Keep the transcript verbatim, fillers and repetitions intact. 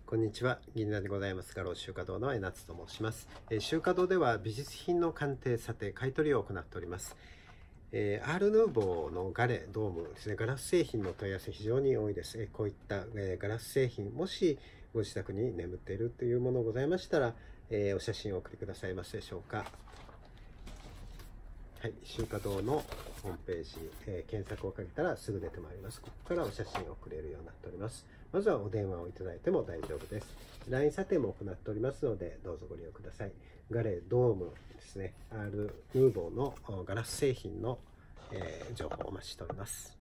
こんにちは、銀座でございますが、集華堂の江夏と申します。えー、集華堂では美術品の鑑定、査定、買取を行っております。えー、アール・ヌーボーのガレ、ドームですね、ガラス製品の問い合わせ非常に多いです。えー、こういった、えー、ガラス製品、もしご自宅に眠っているというものございましたら、えー、お写真をお送りくださいますでしょうか。はい、集華堂のホームページ、えー、検索をかけたらすぐ出てまいります。ここからお写真を送れるようになっております。まずはお電話をいただいても大丈夫です。ライン 査定も行っておりますので、どうぞご利用ください。ガレドームですね、アール・ヌーボーのガラス製品の、えー、情報をお待ちしております。